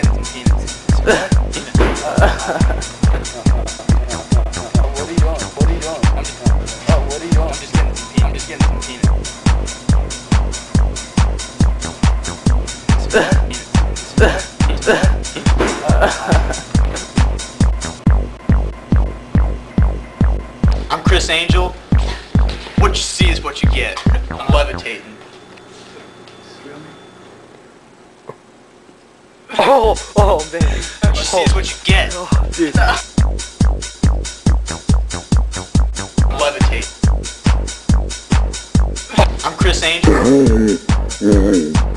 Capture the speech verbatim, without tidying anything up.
getting some peanuts. What are you doing? What are you doing? I'm just, Oh, what are you doing? I'm just getting some peanuts. I'm just getting some peanuts. I'm Chris Angel. What you see is what you get. I'm levitating. Oh, oh man. What you see is what you get. Oh, dude. Levitate. I'm Chris Angel.